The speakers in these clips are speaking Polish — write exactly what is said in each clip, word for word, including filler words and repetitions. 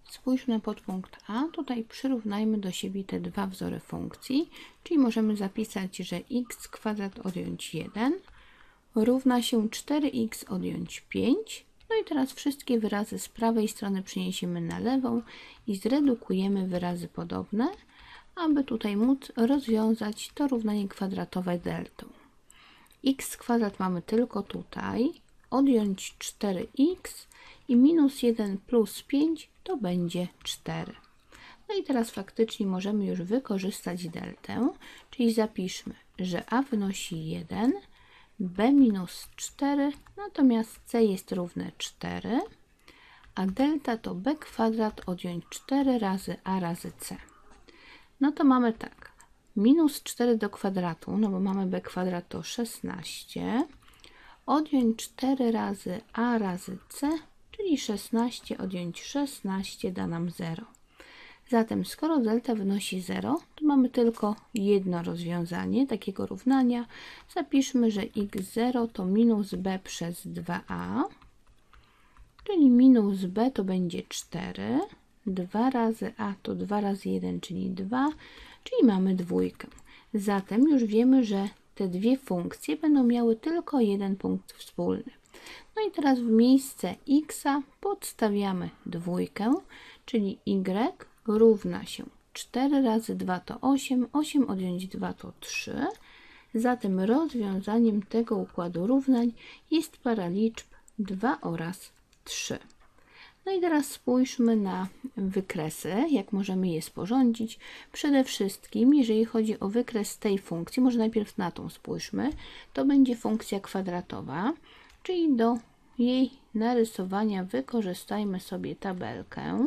Spójrzmy na podpunkt A. Tutaj przyrównajmy do siebie te dwa wzory funkcji, czyli możemy zapisać, że x kwadrat odjąć jeden równa się cztery x odjąć pięć. No i teraz wszystkie wyrazy z prawej strony przeniesiemy na lewą i zredukujemy wyrazy podobne, aby tutaj móc rozwiązać to równanie kwadratowe deltą. X kwadrat mamy tylko tutaj, odjąć cztery x i minus jeden plus pięć to będzie cztery. No i teraz faktycznie możemy już wykorzystać deltę, czyli zapiszmy, że a wynosi jeden, b minus cztery, natomiast c jest równe cztery, a delta to b kwadrat odjąć cztery razy a razy c. No to mamy tak, minus cztery do kwadratu, no bo mamy b kwadrat to szesnaście, odjąć cztery razy a razy c, czyli szesnaście odjąć szesnaście da nam zero. Zatem skoro delta wynosi zero, to mamy tylko jedno rozwiązanie takiego równania. Zapiszmy, że x zero to minus b przez dwa a, czyli minus b to będzie cztery, dwa razy a to dwa razy jeden, czyli dwa, czyli mamy dwójkę. Zatem już wiemy, że te dwie funkcje będą miały tylko jeden punkt wspólny. No i teraz w miejsce x podstawiamy dwójkę, czyli y równa się cztery razy dwa to osiem, osiem odjąć dwa to trzy. Zatem rozwiązaniem tego układu równań jest para liczb dwa oraz trzy. No i teraz spójrzmy na wykresy, jak możemy je sporządzić. Przede wszystkim, jeżeli chodzi o wykres tej funkcji, może najpierw na tą spójrzmy, to będzie funkcja kwadratowa, czyli do jej narysowania wykorzystajmy sobie tabelkę.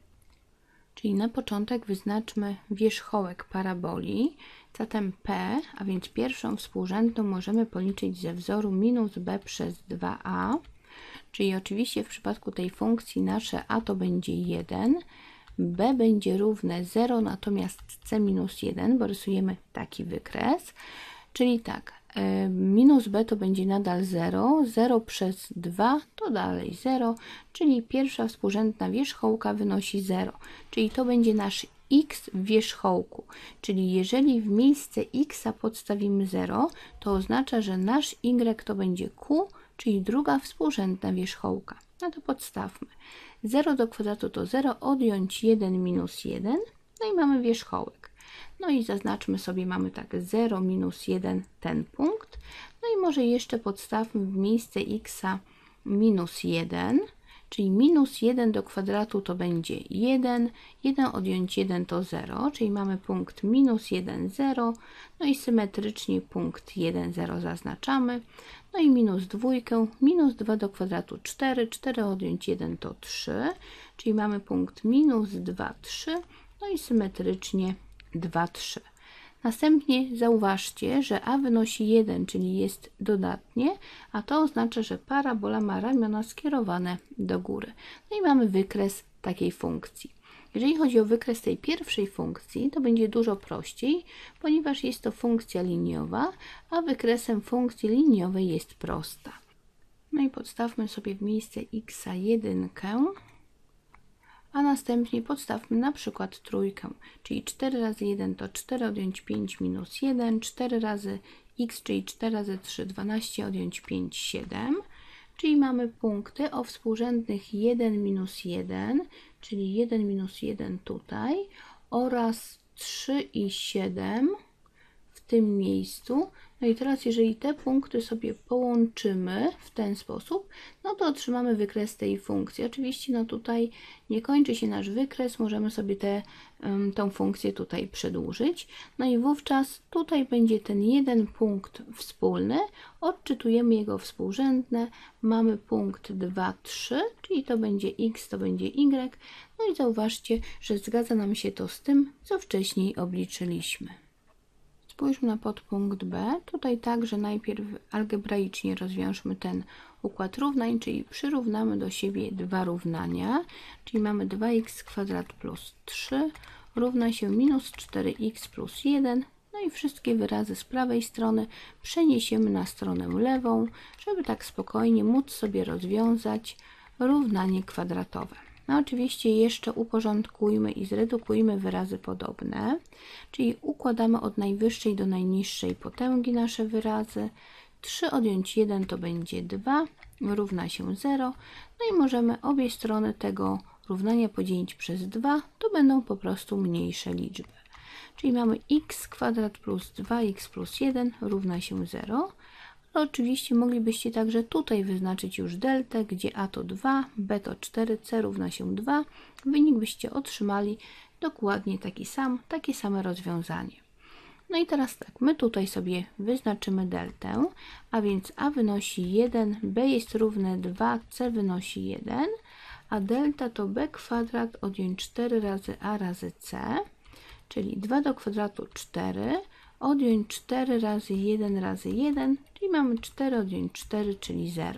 Czyli na początek wyznaczmy wierzchołek paraboli, zatem p, a więc pierwszą współrzędną możemy policzyć ze wzoru minus b przez dwa a, czyli oczywiście w przypadku tej funkcji nasze a to będzie jeden, b będzie równe zero, natomiast c minus jeden, bo rysujemy taki wykres, czyli tak, minus b to będzie nadal zero, zero przez dwa to dalej zero, czyli pierwsza współrzędna wierzchołka wynosi zero, czyli to będzie nasz x w wierzchołku, czyli jeżeli w miejsce x podstawimy zero, to oznacza, że nasz y to będzie q, czyli druga współrzędna wierzchołka. No to podstawmy. zero do kwadratu to zero, odjąć jeden minus jeden, no i mamy wierzchołek. No i zaznaczmy sobie, mamy tak zero minus jeden ten punkt. No i może jeszcze podstawmy w miejsce x minus jeden, czyli minus jeden do kwadratu to będzie jeden, jeden odjąć jeden to zero, czyli mamy punkt minus jeden, zero, no i symetrycznie punkt jeden, zero zaznaczamy. No i minus dwójkę, minus dwa do kwadratu cztery, cztery odjąć jeden to trzy, czyli mamy punkt minus dwa, trzy, no i symetrycznie dwa, trzy. Następnie zauważcie, że a wynosi jeden, czyli jest dodatnie, a to oznacza, że parabola ma ramiona skierowane do góry. No i mamy wykres takiej funkcji. Jeżeli chodzi o wykres tej pierwszej funkcji, to będzie dużo prościej, ponieważ jest to funkcja liniowa, a wykresem funkcji liniowej jest prosta. No i podstawmy sobie w miejsce x jeden, a następnie podstawmy na przykład trójkę, czyli cztery razy jeden to cztery odjąć pięć minus jeden, cztery razy x, czyli cztery razy trzy, dwanaście odjąć pięć, siedem, czyli mamy punkty o współrzędnych jeden minus jeden, czyli jeden minus jeden tutaj oraz trzy i siedem w tym miejscu. No i teraz jeżeli te punkty sobie połączymy w ten sposób, no to otrzymamy wykres tej funkcji. Oczywiście no tutaj nie kończy się nasz wykres, możemy sobie tę tą funkcję tutaj przedłużyć. No i wówczas tutaj będzie ten jeden punkt wspólny, odczytujemy jego współrzędne, mamy punkt dwa, trzy, czyli to będzie x, to będzie y. No i zauważcie, że zgadza nam się to z tym, co wcześniej obliczyliśmy. Spójrzmy na podpunkt B. Tutaj także najpierw algebraicznie rozwiążmy ten układ równań, czyli przyrównamy do siebie dwa równania, czyli mamy dwa x kwadrat plus trzy równa się minus cztery x plus jeden. No i wszystkie wyrazy z prawej strony przeniesiemy na stronę lewą, żeby tak spokojnie móc sobie rozwiązać równanie kwadratowe. No oczywiście jeszcze uporządkujmy i zredukujmy wyrazy podobne, czyli układamy od najwyższej do najniższej potęgi nasze wyrazy. trzy odjąć jeden to będzie dwa, równa się zero. No i możemy obie strony tego równania podzielić przez dwa, to będą po prostu mniejsze liczby. Czyli mamy x kwadrat plus dwa x plus jeden równa się zero. Ale oczywiście moglibyście także tutaj wyznaczyć już deltę, gdzie a to dwa, b to cztery, c równa się dwa. Wynik byście otrzymali dokładnie taki sam, takie same rozwiązanie. No i teraz tak, my tutaj sobie wyznaczymy deltę, a więc a wynosi jeden, b jest równe dwa, c wynosi jeden, a delta to b kwadrat odjąć cztery razy a razy c, czyli dwa do kwadratu cztery, odjąć cztery razy jeden razy jeden, czyli mamy cztery odjąć cztery, czyli zero.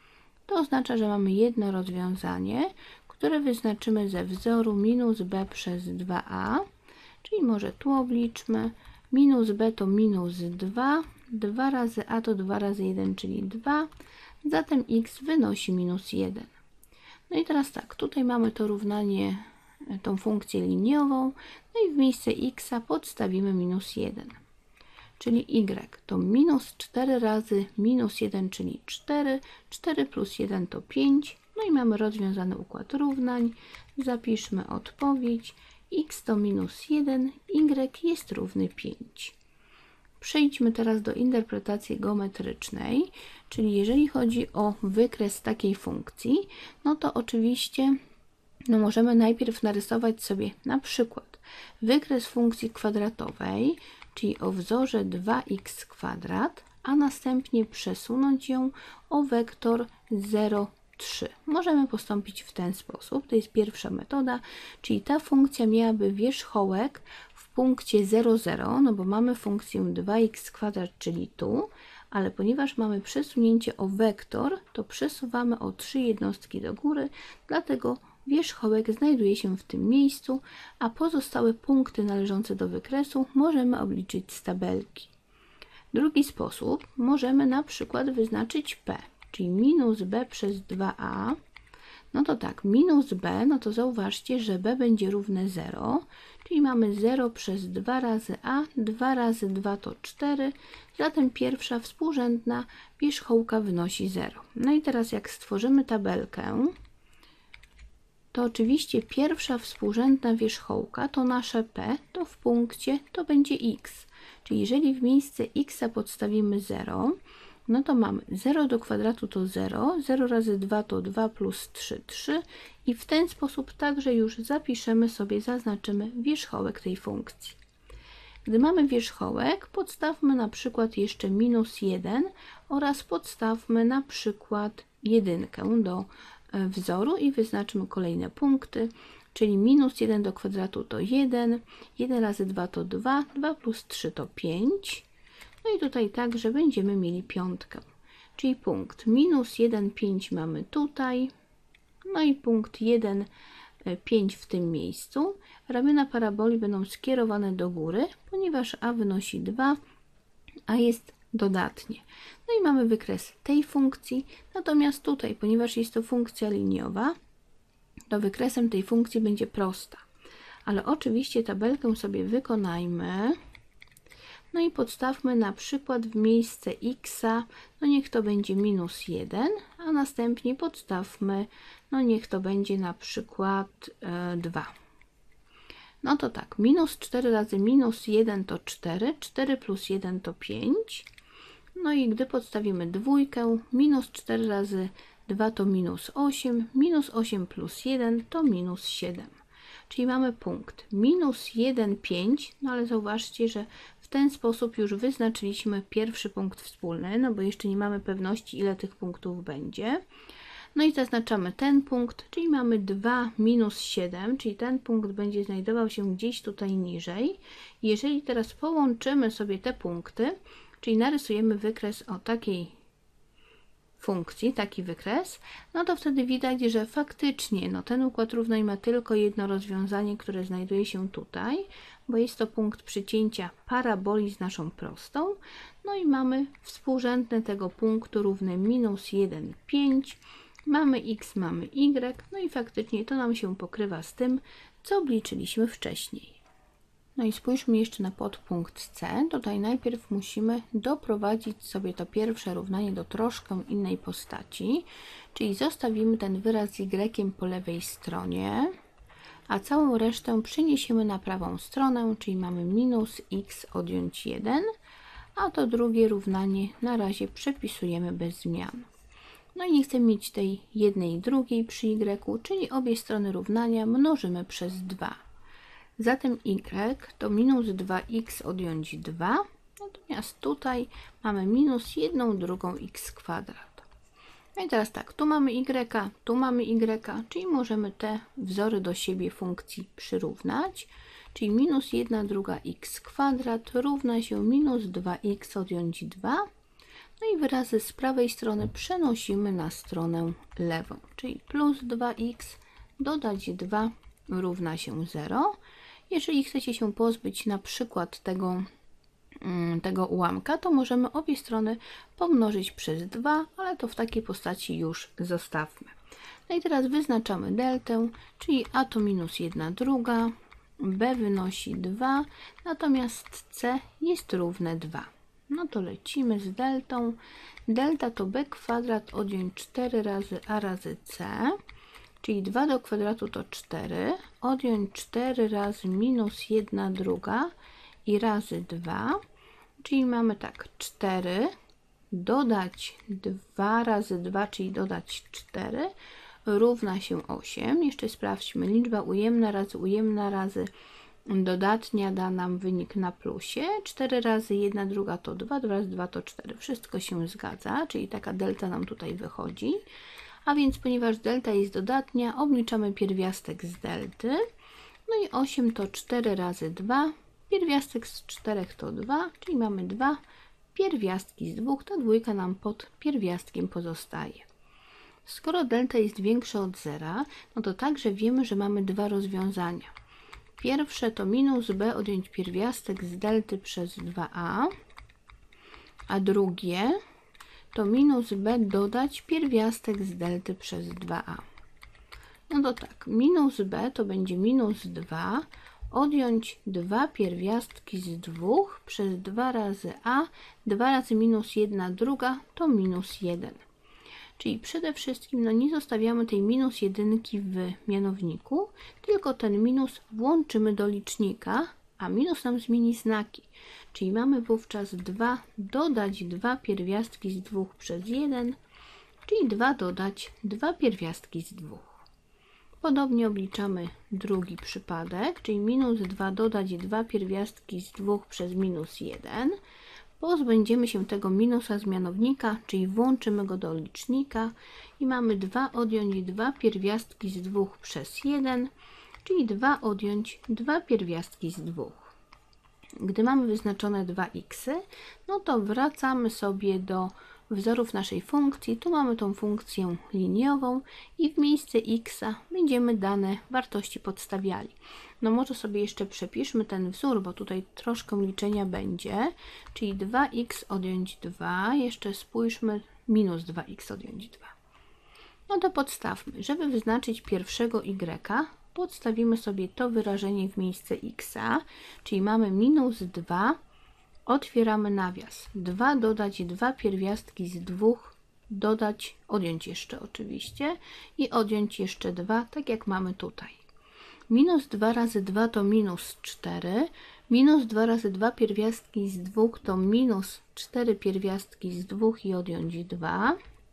To oznacza, że mamy jedno rozwiązanie, które wyznaczymy ze wzoru minus b przez dwa a, czyli może tu obliczmy, minus b to minus dwa, dwa razy a to dwa razy jeden, czyli dwa, zatem x wynosi minus jeden. No i teraz tak, tutaj mamy to równanie, tą funkcję liniową, no i w miejsce x podstawimy minus jeden. Czyli y to minus cztery razy minus jeden, czyli cztery, cztery plus jeden to pięć, no i mamy rozwiązany układ równań. Zapiszmy odpowiedź, x to minus jeden, y jest równy pięć. Przejdźmy teraz do interpretacji geometrycznej, czyli jeżeli chodzi o wykres takiej funkcji, no to oczywiście no możemy najpierw narysować sobie na przykład wykres funkcji kwadratowej, czyli o wzorze dwa x kwadrat, a następnie przesunąć ją o wektor zero, trzy. Możemy postąpić w ten sposób, to jest pierwsza metoda, czyli ta funkcja miałaby wierzchołek w punkcie zero, zero, no bo mamy funkcję dwa x kwadrat, czyli tu, ale ponieważ mamy przesunięcie o wektor, to przesuwamy o trzy jednostki do góry, dlatego wierzchołek znajduje się w tym miejscu, a pozostałe punkty należące do wykresu możemy obliczyć z tabelki. Drugi sposób, możemy na przykład wyznaczyć p, czyli minus b przez dwa a. No to tak, minus b, no to zauważcie, że b będzie równe zero, czyli mamy zero przez dwa razy a, dwa razy dwa to cztery, zatem pierwsza współrzędna wierzchołka wynosi zero. No i teraz jak stworzymy tabelkę, to oczywiście pierwsza współrzędna wierzchołka to nasze p, to w punkcie to będzie x. Czyli jeżeli w miejsce x podstawimy zero, no to mamy zero do kwadratu to zero, zero razy dwa to dwa plus trzy, trzy i w ten sposób także już zapiszemy sobie, zaznaczymy wierzchołek tej funkcji. Gdy mamy wierzchołek, podstawmy na przykład jeszcze minus jeden oraz podstawmy na przykład jedynkę do wzoru i wyznaczmy kolejne punkty, czyli minus jeden do kwadratu to jeden, jeden razy dwa to dwa, dwa plus trzy to pięć. No i tutaj także będziemy mieli piątkę, czyli punkt minus jeden, pięć mamy tutaj, no i punkt jeden, pięć w tym miejscu. Ramiona paraboli będą skierowane do góry, ponieważ a wynosi dwa, a jest dodatnie. No i mamy wykres tej funkcji, natomiast tutaj, ponieważ jest to funkcja liniowa, to wykresem tej funkcji będzie prosta. Ale oczywiście tabelkę sobie wykonajmy. No i podstawmy na przykład w miejsce x, no niech to będzie minus jeden, a następnie podstawmy, no niech to będzie na przykład e, dwa. No to tak, minus cztery razy minus jeden to cztery, cztery plus jeden to pięć. No i gdy podstawimy dwójkę, minus cztery razy dwa to minus osiem, minus osiem plus jeden to minus siedem. Czyli mamy punkt minus jeden, pięć, no ale zauważcie, że w ten sposób już wyznaczyliśmy pierwszy punkt wspólny, no bo jeszcze nie mamy pewności, ile tych punktów będzie. No i zaznaczamy ten punkt, czyli mamy dwa minus siedem, czyli ten punkt będzie znajdował się gdzieś tutaj niżej. Jeżeli teraz połączymy sobie te punkty, czyli narysujemy wykres o takiej funkcji, taki wykres, no to wtedy widać, że faktycznie no, ten układ równań ma tylko jedno rozwiązanie, które znajduje się tutaj, bo jest to punkt przycięcia paraboli z naszą prostą. No i mamy współrzędne tego punktu równe minus jeden, pięć, Mamy x, mamy y, no i faktycznie to nam się pokrywa z tym, co obliczyliśmy wcześniej. No i spójrzmy jeszcze na podpunkt C. Tutaj najpierw musimy doprowadzić sobie to pierwsze równanie do troszkę innej postaci, czyli zostawimy ten wyraz z y po lewej stronie, a całą resztę przeniesiemy na prawą stronę, czyli mamy minus x odjąć jeden, a to drugie równanie na razie przepisujemy bez zmian. No i nie chcemy mieć tej jednej i drugiej przy y, czyli obie strony równania mnożymy przez dwa. Zatem y to minus dwa x odjąć dwa, natomiast tutaj mamy minus jedną drugą x kwadrat. No i teraz tak, tu mamy y, tu mamy y, czyli możemy te wzory do siebie funkcji przyrównać, czyli minus jedna druga x kwadrat równa się minus dwa x odjąć dwa. No i wyrazy z prawej strony przenosimy na stronę lewą, czyli plus dwa x dodać dwa równa się zero. Jeżeli chcecie się pozbyć na przykład tego, tego ułamka, to możemy obie strony pomnożyć przez dwa, ale to w takiej postaci już zostawmy. No i teraz wyznaczamy deltę, czyli a to minus jedna druga, b wynosi dwa, natomiast c jest równe dwa. No to lecimy z deltą. Delta to b kwadrat odjąć cztery razy a razy c, czyli dwa do kwadratu to cztery, odjąć cztery razy minus jedna druga i razy dwa, czyli mamy tak, cztery, dodać dwa razy dwa, czyli dodać cztery, równa się osiem. Jeszcze sprawdźmy, liczba ujemna razy ujemna razy dodatnia da nam wynik na plusie. cztery razy jedna druga to dwa, dwa razy dwa to cztery. Wszystko się zgadza, czyli taka delta nam tutaj wychodzi. A więc ponieważ delta jest dodatnia, obliczamy pierwiastek z delty. No i osiem to cztery razy dwa. Pierwiastek z czterech to dwa, czyli mamy dwa pierwiastki z dwóch. Ta dwójka nam pod pierwiastkiem pozostaje. Skoro delta jest większa od zera, no to także wiemy, że mamy dwa rozwiązania. Pierwsze to minus b odjąć pierwiastek z delty przez dwa a, a drugie to minus b dodać pierwiastek z delty przez dwa a. No to tak, minus b to będzie minus dwa odjąć dwa pierwiastki z dwóch przez dwa razy a, dwa razy minus jedna druga to minus jeden. Czyli przede wszystkim no nie zostawiamy tej minus jedynki w mianowniku, tylko ten minus włączymy do licznika, a minus nam zmieni znaki. Czyli mamy wówczas dwa dodać dwa pierwiastki z dwóch przez jeden, czyli dwa dodać dwa pierwiastki z dwóch. Podobnie obliczamy drugi przypadek, czyli minus dwa dodać dwa pierwiastki z dwóch przez minus jeden. Pozbędziemy się tego minusa z mianownika, czyli włączymy go do licznika i mamy dwa odjąć dwa pierwiastki z dwóch przez jeden, czyli dwa odjąć dwa pierwiastki z dwóch. Gdy mamy wyznaczone dwa x, no to wracamy sobie do wzorów naszej funkcji. Tu mamy tą funkcję liniową i w miejsce x będziemy dane wartości podstawiali. No może sobie jeszcze przepiszmy ten wzór, bo tutaj troszkę liczenia będzie, czyli dwa x odjąć dwa, jeszcze spójrzmy, minus dwa x odjąć dwa. No to podstawmy, żeby wyznaczyć pierwszego y, podstawimy sobie to wyrażenie w miejsce x, czyli mamy minus dwa, otwieramy nawias, dwa dodać dwa pierwiastki z dwóch, dodać, odjąć jeszcze oczywiście i odjąć jeszcze dwa, tak jak mamy tutaj. Minus dwa razy dwa to minus cztery, minus dwa razy dwa pierwiastki z dwóch to minus cztery pierwiastki z dwóch i odjąć dwa.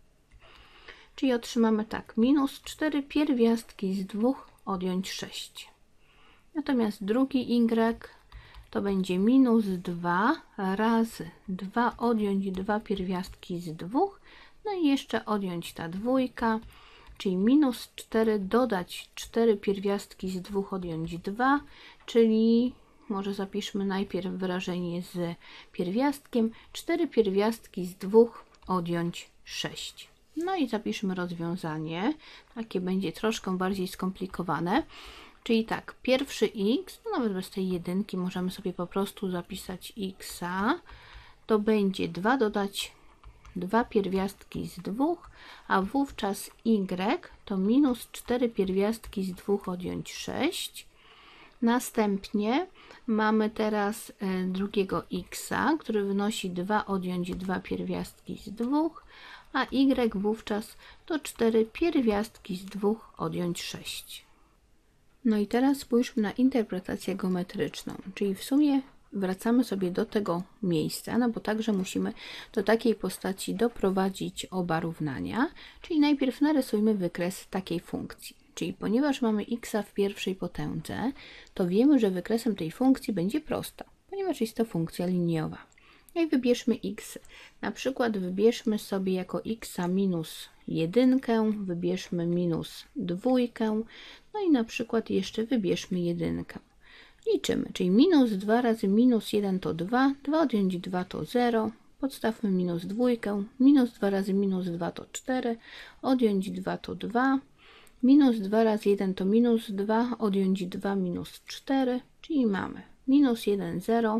Czyli otrzymamy tak, minus cztery pierwiastki z dwóch odjąć sześć. Natomiast drugi y to będzie minus dwa razy dwa odjąć dwa pierwiastki z dwóch, no i jeszcze odjąć ta dwójka, czyli minus cztery dodać cztery pierwiastki z dwóch odjąć dwa, czyli może zapiszmy najpierw wyrażenie z pierwiastkiem, cztery pierwiastki z dwóch odjąć sześć. No i zapiszmy rozwiązanie, takie będzie troszkę bardziej skomplikowane. Czyli tak, pierwszy x, no nawet bez tej jedynki możemy sobie po prostu zapisać x, to będzie dwa dodać dwa pierwiastki z dwóch, a wówczas y to minus cztery pierwiastki z dwóch odjąć sześć. Następnie mamy teraz drugiego x, który wynosi dwa odjąć dwa pierwiastki z dwóch, a y wówczas to cztery pierwiastki z dwóch odjąć sześć. No i teraz spójrzmy na interpretację geometryczną, czyli w sumie wracamy sobie do tego miejsca, no bo także musimy do takiej postaci doprowadzić oba równania, czyli najpierw narysujmy wykres takiej funkcji. Czyli ponieważ mamy x w pierwszej potędze, to wiemy, że wykresem tej funkcji będzie prosta, ponieważ jest to funkcja liniowa. No i wybierzmy x. Na przykład wybierzmy sobie jako x minus jedynkę, wybierzmy minus dwójkę, no i na przykład jeszcze wybierzmy jedynkę. Liczymy, czyli minus dwa razy minus jeden to dwa, dwa odjąć dwa to zero, podstawmy minus dwójkę, minus dwa razy minus dwa to cztery, odjąć dwa to dwa, minus dwa razy jeden to minus dwa, odjąć dwa minus cztery, czyli mamy minus jeden, zero,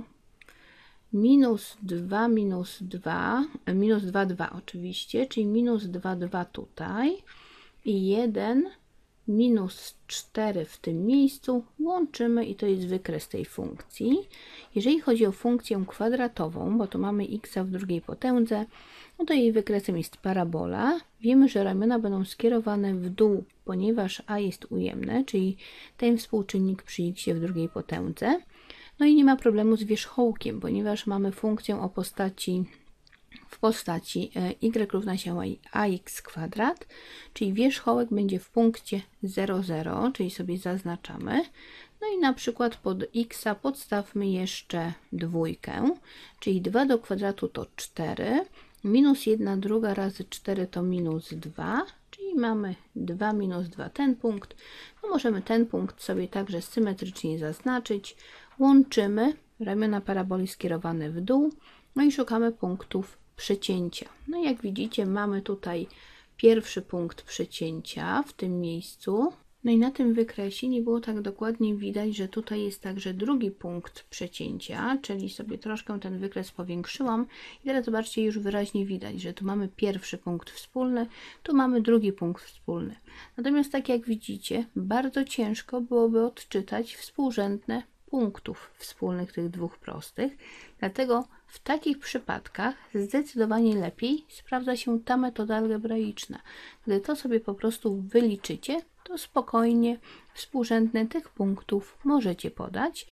minus dwa, minus dwa, minus dwa, dwa oczywiście, czyli minus dwa, dwa tutaj i jeden, minus cztery w tym miejscu łączymy i to jest wykres tej funkcji. Jeżeli chodzi o funkcję kwadratową, bo tu mamy x w drugiej potędze, no to jej wykresem jest parabola. Wiemy, że ramiona będą skierowane w dół, ponieważ a jest ujemne, czyli ten współczynnik przy x w drugiej potędze. No i nie ma problemu z wierzchołkiem, ponieważ mamy funkcję o postaci w postaci y równa się ax kwadrat, czyli wierzchołek będzie w punkcie zero, zero, czyli sobie zaznaczamy. No i na przykład pod x podstawmy jeszcze dwójkę, czyli dwa do kwadratu to cztery, minus jedna druga razy cztery to minus dwa, czyli mamy dwa minus dwa ten punkt. No możemy ten punkt sobie także symetrycznie zaznaczyć. Łączymy ramiona paraboli skierowane w dół, no i szukamy punktów przecięcia. No i jak widzicie, mamy tutaj pierwszy punkt przecięcia w tym miejscu. No i na tym wykresie nie było tak dokładnie widać, że tutaj jest także drugi punkt przecięcia, czyli sobie troszkę ten wykres powiększyłam i teraz zobaczcie, już wyraźnie widać, że tu mamy pierwszy punkt wspólny, tu mamy drugi punkt wspólny. Natomiast tak jak widzicie, bardzo ciężko byłoby odczytać współrzędne punktów wspólnych tych dwóch prostych, dlatego w takich przypadkach zdecydowanie lepiej sprawdza się ta metoda algebraiczna. Gdy to sobie po prostu wyliczycie, to spokojnie współrzędne tych punktów możecie podać.